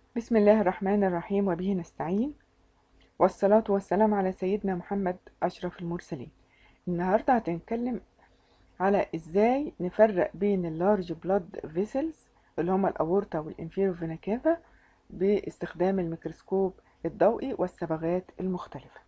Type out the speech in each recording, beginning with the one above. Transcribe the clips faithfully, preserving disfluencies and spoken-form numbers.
بسم الله الرحمن الرحيم وبه نستعين، والصلاة والسلام على سيدنا محمد أشرف المرسلين. النهاردة هنتكلم على إزاي نفرق بين اللارج بلاد فيسلز اللي هما الأورطة والإنفيرو فينا كافا باستخدام الميكروسكوب الضوئي والصبغات المختلفة.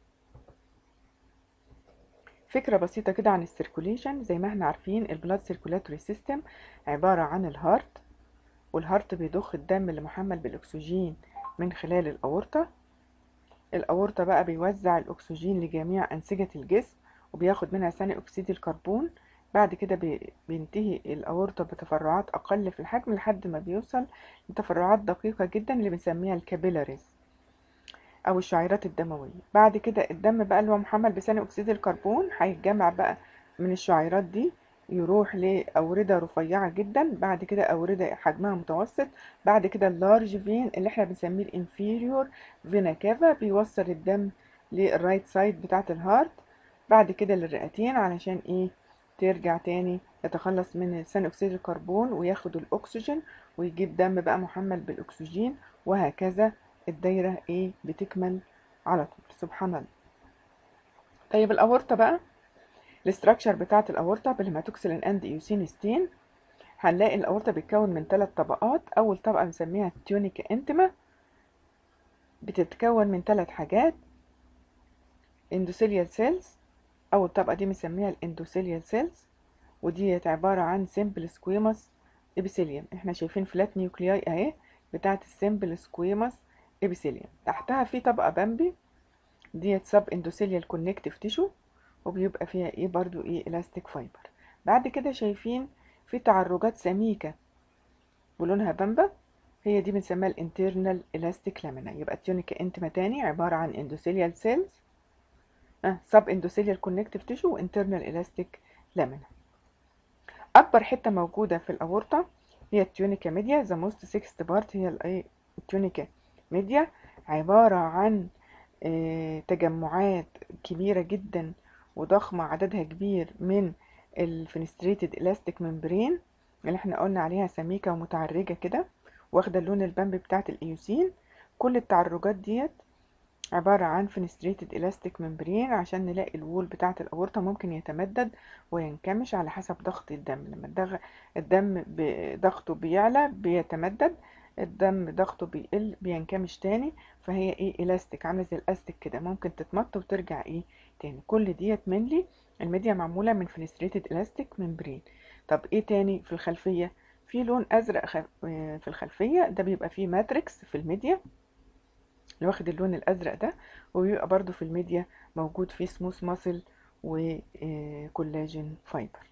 فكرة بسيطة كده عن السيركوليشن. زي ما احنا عارفين البلاد سيركولاتوري سيستم عبارة عن الهارت، والهارت بيضخ الدم اللي محمل بالأكسجين من خلال الأورطة. الأورطة بقى بيوزع الأكسجين لجميع أنسجة الجسم وبياخد منها ثاني أكسيد الكربون. بعد كده بي- بينتهي الأورطة بتفرعات أقل في الحجم لحد ما بيوصل لتفرعات دقيقة جدا اللي بنسميها الكابيلاريز أو الشعيرات الدموية. بعد كده الدم بقى اللي هو محمل بثاني أكسيد الكربون هيتجمع بقى من الشعيرات دي، يروح لأوردة رفيعة جدا، بعد كده أوردة حجمها متوسط، بعد كده اللارج فين اللي احنا بنسميه الانفيريور فينا كافا بيوصل الدم للرايت سايد بتاعة الهارت، بعد كده للرئتين علشان ايه ترجع تاني يتخلص من ثاني أكسيد الكربون وياخد الأكسجين ويجيب دم بقى محمل بالأكسجين، وهكذا الدايرة ايه بتكمل على طول. سبحان الله. طيب الأورطة بقى، الاستراكشر بتاعة الأورطة بالهيماتوكسيلين اند ايوسينستين، هنلاقي الأورطة بتتكون من ثلاث طبقات. أول طبقة بنسميها التيونيكا انتما، بتتكون من ثلاث حاجات: اندوثيليال سيلز، أول طبقة دي بنسميها الاندوثيليال سيلز، ودي عبارة عن سيمبل سكويموس ابيثيليوم. احنا شايفين فلات نيوكلياي اهي بتاعة السيمبل سكويموس ابيثيليوم. تحتها في طبقة بامبي، ديت سب اندوثيليال كونكتيف تيشو، وبيبقى فيها ايه برضو ايه الاستيك فايبر. بعد كده شايفين في تعرجات سميكة ولونها بامبا، هي دي بنسميها الانترنال الاستيك لامينا. يبقى التيونيكا انتما تاني عبارة عن اندوثيليال سيلز، اه سب اندوثيليال كونكتيف تيشو وانترنال الاستيك لامينا. اكبر حتة موجودة في الاورطة هي التيونيكا ميديا، ذا موست سيكست بارت هي الايه التيونيكا ميديا، عبارة عن آه، تجمعات كبيرة جدا وضخمة عددها كبير من الفينستريتد الاستيك ممبرين اللي احنا قلنا عليها سميكة ومتعرجة كده، واخدة اللون البامبي بتاعت الايوسين. كل التعرجات ديت عبارة عن فينستريتد الاستيك ممبرين عشان نلاقي الوول بتاعت الأورطة ممكن يتمدد وينكمش على حسب ضغط الدم. لما الدغ... الدم ب- ضغطه بيعلى بيتمدد، الدم ضغطه بيقل بينكمش تاني. فهي ايه الاستيك، عاملة زي الاستيك كده، ممكن تتمط وترجع ايه تاني. كل ديت منلي الميديا معمولة من فينستريتد الاستيك ممبرين. طب ايه تاني في الخلفية؟ في لون ازرق خ... في الخلفية، ده بيبقى فيه ماتريكس في الميديا اللي واخد اللون الازرق ده، وبيبقى برضو في الميديا موجود فيه سموث ماسل وكولاجين فايبر.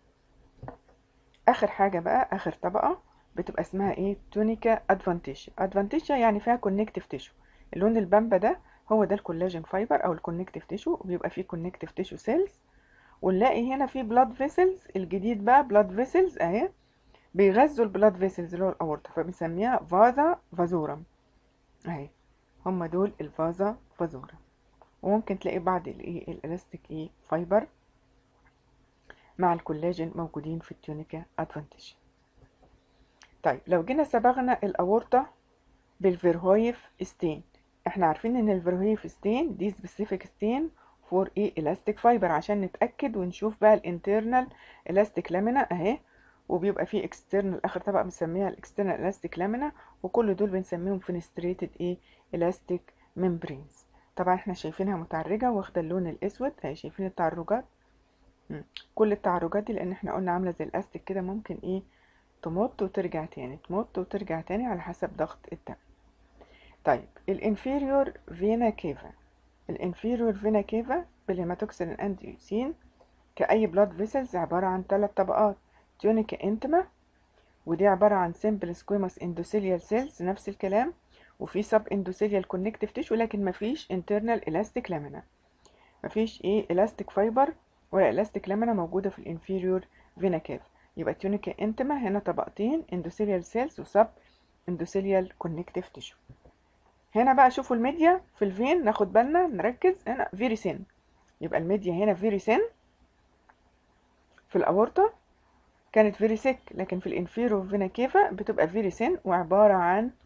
اخر حاجه بقى اخر طبقه بتبقى اسمها ايه تونيكا ادفانتيشيا. ادفانتيشيا يعني فيها كونكتيف تيشو. اللون البامبا ده هو ده الكولاجين فايبر او الكونكتيف تيشو، وبيبقى فيه كونكتيف تيشو سيلز. ونلاقي هنا في بلاد فيسلز الجديد بقى، بلاد فيسلز اهي بيغذوا البلاد فيسلز اللي هو الاورطه، فبنسميها فازا فازورم اهي. هم دول الفازا فازورم. وممكن تلاقي بعض الايه الالاستيك ايه فايبر مع الكولاجين موجودين في التونيكا ادفانتيج. طيب لو جينا صبغنا الاورطه بالفيرهويف ستين، احنا عارفين ان الفيرهويف ستين دي سبيسيفيك ستين فور ايه الاستيك فايبر عشان نتاكد ونشوف بقى الانترنال الاستيك لامينا اهي، وبيبقى فيه اكسترنال اخر طبقه بنسميها الاكسترنال الاستيك لامينا، وكل دول بنسميهم فينستريتد ايه الاستيك ممبرينز. طبعا احنا شايفينها متعرجه واخده اللون الاسود اهي، شايفين التعرجات. مم. كل التعرجات دي لان احنا قلنا عامله زي الاستيك كده، ممكن ايه تمط وترجع تاني، تمط وترجع تاني على حسب ضغط الدم. طيب الانفيريور فينا كيفا، الانفيريور فينا كيفا بالهيماتوكسين اند يوسين كأي بلاد فيسلز عبارة عن ثلاث طبقات: تيونيكا انتما، ودي عبارة عن سيمبل سكويموس اندوثيليال سيلز نفس الكلام، وفي سب اندوثيليال كونكتيف تيشو لكن مفيش انترنال الاستيك لامينا، مفيش ايه الاستيك فايبر ولا الاستيك لامينا موجودة في الانفيريور فينا كيفا. يبقى تيونيكا انتما هنا طبقتين اندوثيليال سيلز وسب اندوثيليال كونكتيف تيشو. هنا بقى شوفوا الميديا في الفين، ناخد بالنا نركز هنا فيري سين، يبقى الميديا هنا فيري سين في الاورطه كانت فيري سيك، لكن في الانفيرو فينا كيفا بتبقى فيري سين وعباره عن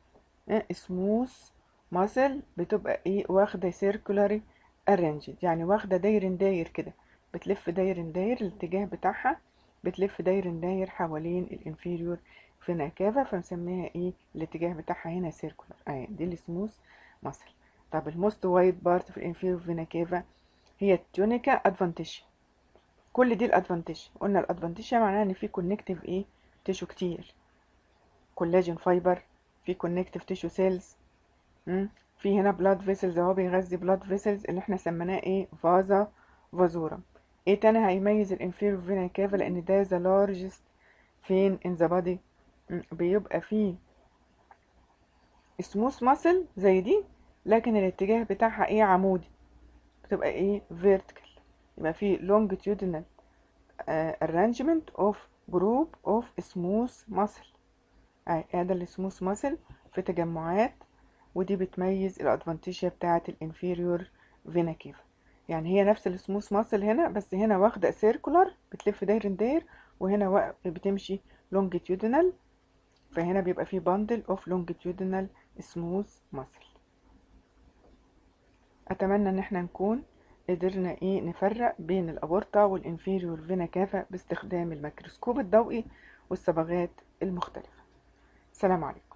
سموث ماسل بتبقى ايه واخده سيركولاري ارينجد، يعني واخده داير داير كده، بتلف داير داير الاتجاه بتاعها، بتلف داير داير حوالين الانفيريور فينا كافا، فنسميها ايه الاتجاه بتاعها هنا سيركولار. اهي دي السموث ماسل. طب الموست وايد بارت في الانفيريور فينا كافا هي التونيكا ادفانتيشيا. كل دي الادفانتيشيا، قلنا الادفانتيشيا معناها ان في كونكتيف ايه تيشو كتير، كولاجين فايبر، في كونكتيف تيشو سيلز، في هنا بلاد فيسلز اهو بيغذي بلاد فيسلز اللي احنا سميناه ايه فازا فازورا. ايه تاني هيميز الانفيريور فينا كافا لان ده ذا لارجست فين ان ذا بادي؟ بيبقى فيه سموث ماسل زي دي، لكن الاتجاه بتاعها ايه عمودي، بتبقى ايه فيرتيكال، يبقى فيه longitudinal uh, arrangement of group of smooth muscle. اهي هذا السموث ماسل في تجمعات، ودي بتميز الادفانتيشيا بتاعه الانفيريور فينا كيفا. يعني هي نفس السموث ماسل هنا، بس هنا واخده سيركولار بتلف داير داير، وهنا وا- بتمشي لونجيتيودينال، فهنا بيبقى فيه باندل اوف لونجيتيودينال سموث ماسل. اتمنى ان احنا نكون قدرنا ايه نفرق بين الابورتا والانفيريور فينا كافا باستخدام الميكروسكوب الضوئي والصبغات المختلفه. سلام عليكم.